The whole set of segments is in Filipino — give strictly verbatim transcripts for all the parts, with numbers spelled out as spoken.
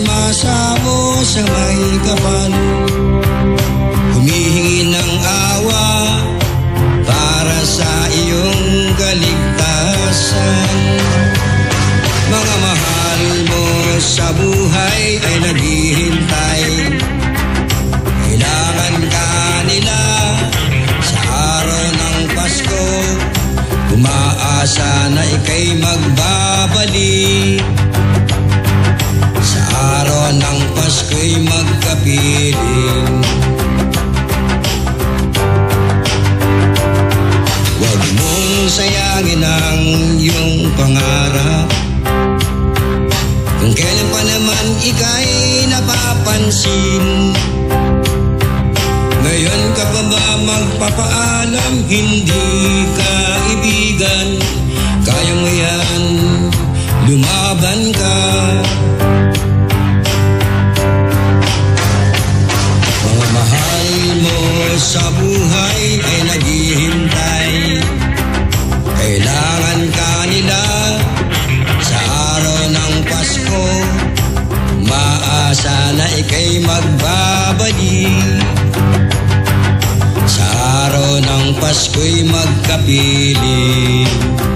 sumasamo sa may kapal, humihingi ng awa para sa iyong kaligtasan. Mga mahal mo sa buhay ay naghihintay, kailangan ka nila sa araw ng Pasko, umaasa na ika'y magbabalik. Sa araw ng Pasko'y magkapiling. Huwag mong sayangin ang iyong pangarap, kung kailan pa naman ika'y napapansin. Ngayon ka pa ba magpapaalam, hindi ka ibigan? Kaya mo yan, lumaban ka. Mga mahal mo sa buhay ay naghihintay, kailangan ka nila sa araw ng Pasko, maasa na ika'y magbabalik. Sa araw ng Pasko'y magkapiling.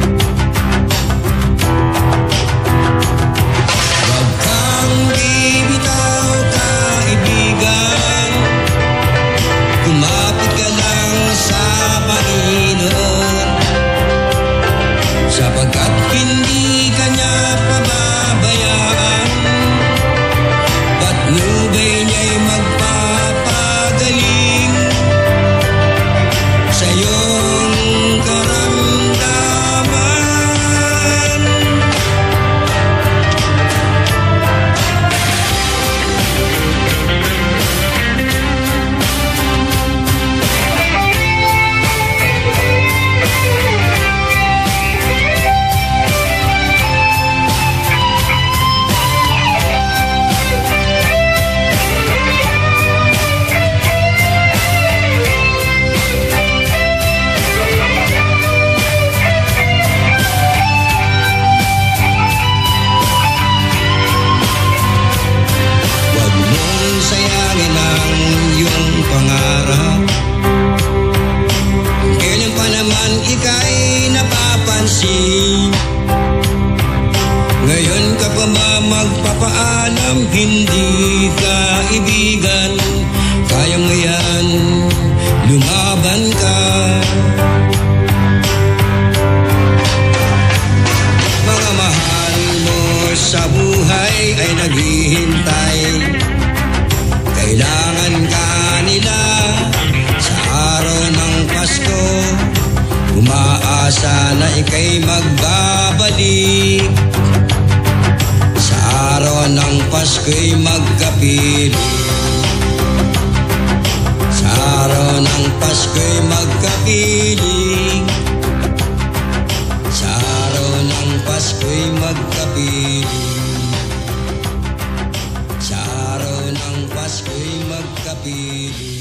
Huwag kang bibitaw, kaibigan, kumapit ka lang sa Panginoon, sapagkat hindi ka niya pababayaan, patnubay niya'y magpapagaling sa iyong karamdaman. Sayangin ang iyong pangarap, kailan pa naman ika'y napapansin. Ngayon ka pa ba magpapaalam, hindi ka ibigan? Kaya mo yan, lumaban ka. Mga mahal mo sa buhay ay naghihintay, kailangan ka nila sa araw ng Pasko, umaasa na ika'y magbabalik. Sa araw ng Pasko'y magkapiling. Sa araw ng Pasko'y magkapiling. Sa araw ng Pasko'y magkapiling. Sa araw ng Pasko'y magkapiling.